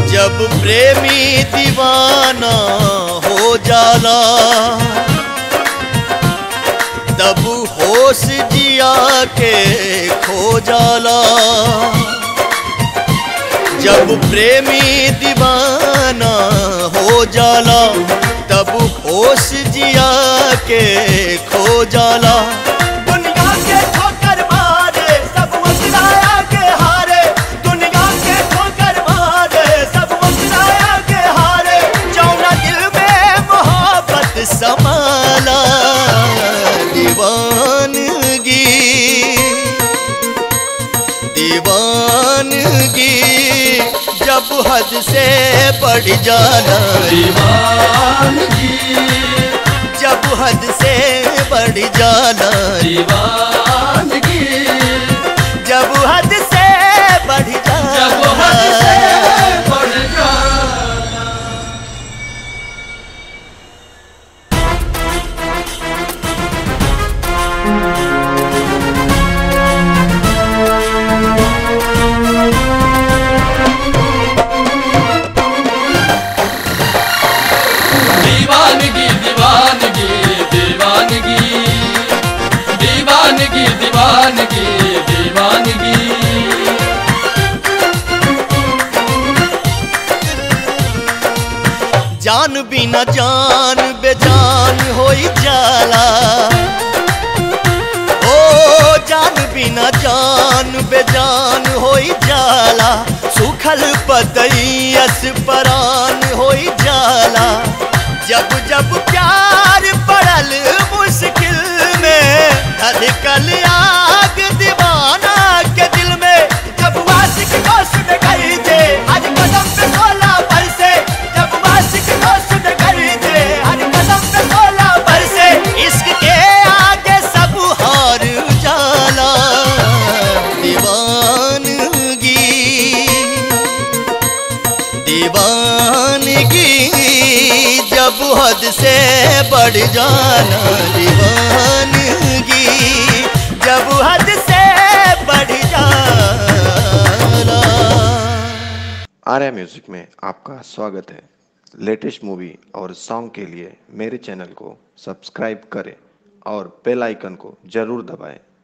जब प्रेमी दीवाना हो जाला तब होश जिया के खो जाला। जब प्रेमी दीवाना हो जाला तब होश जिया के खो जाला। दुनिया के ठोकर मारे सब वसराया के हारे, दुनिया के ठोकर मारे सब वसराया के हारे। जौना दिल में मोहब्बत समाला दीवानगी, दीवानगी जब हद से बढ़ जाना। दीवानगी जब हद से बढ़ जाना। दीवानगी जब हद से बढ़ जाना। जब हद से बढ़ जाना। दीवानगी दीवानगी दीवानगी दीवानगी दीवानगी दीवानगी। जान बिना जान बेजान होई जाला। ओ जान बिना जान बेजान होई जाला। सुखल पतैयस परान होई जाला। जब जब प्यार पड़ल मुश्किल में धड़कल आग दीवाना के दिल में। जब वासिक दोस्त में गई थे आज कदम पे 16 बरसे। जब वासिक दोस्त में गई थे आज कदम पे 16 बरसे। इश्क के आगे सब हार जाला दीवानगी, दीवानगी जब हद से बढ़ जाना। दीवानगी जब हद से बढ़ जाना। आर्या म्यूजिक में आपका स्वागत है। लेटेस्ट मूवी और सॉन्ग के लिए मेरे चैनल को सब्सक्राइब करें और बेल आइकन को जरूर दबाएं।